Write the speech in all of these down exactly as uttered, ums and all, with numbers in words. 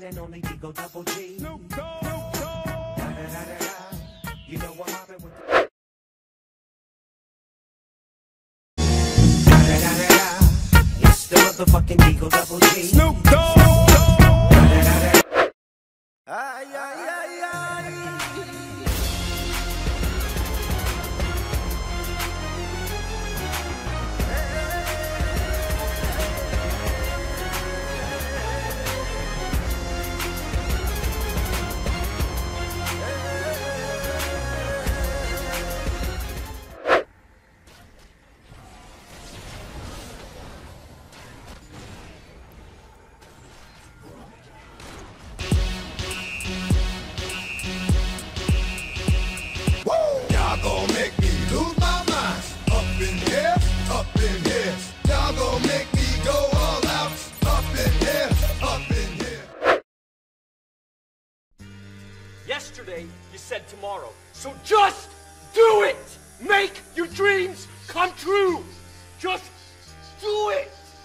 one and only Eagle Double G. Snoop Dogg. Da, da, da, da, da. You know I'm hopping with the... Da, da, da, da, da. It's the motherfucking Eagle Double G. Snoop Dogg. Da, da, da, da. Ay, ay, ay, ay. Yesterday, you said tomorrow. So just do it! Make your dreams come true! Just do it!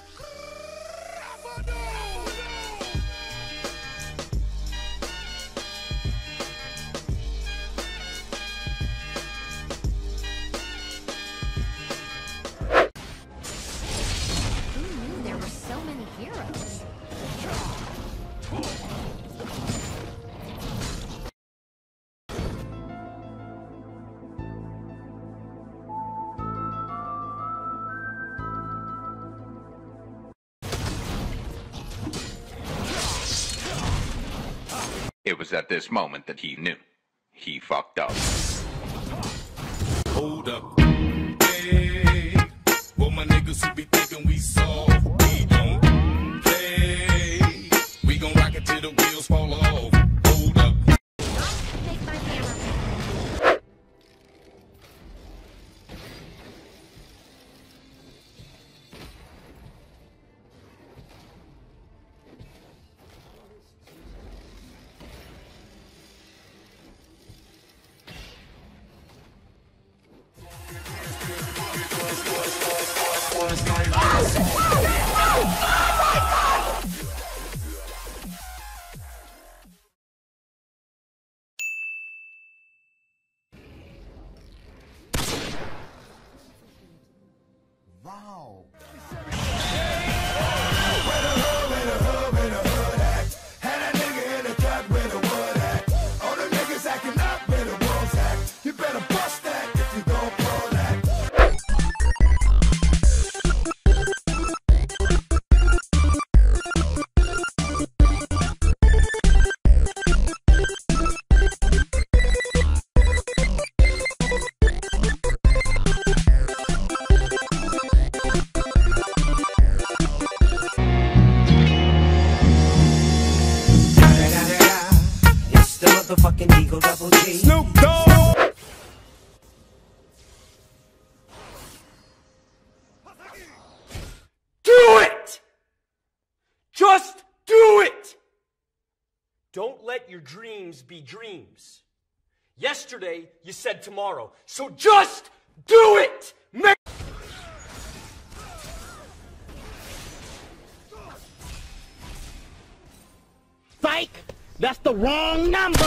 Who knew there were so many heroes? It was at this moment that he knew. He fucked up. Hold up. Hey, well, my niggas who be thinking we soft, we don't play. We gon' rock it till the wheels fall off. Hold up. Take my camera. Wow. Motherfucking Eagle Double G. Snoop Dogg. Do it! Just do it! Don't let your dreams be dreams. Yesterday, you said tomorrow. So just do it! Make Psych! That's the wrong number!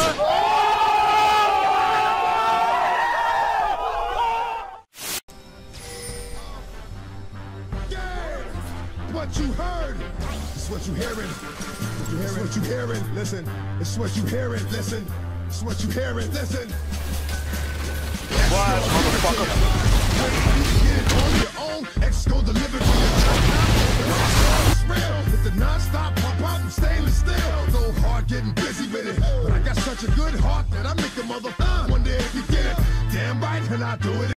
What you heard? It's what you hearing. What you hearing? It's what you hearing. Listen. It's what you hearing. Listen. It's what you hearing. Listen. What, motherfucker? Get it on your own. X go deliver to your It's real. With the non-stop pop out and stainless steel. Go hard getting busy with it. But I got such a good heart that I make a mother. One day if you get it, damn right, and I do it.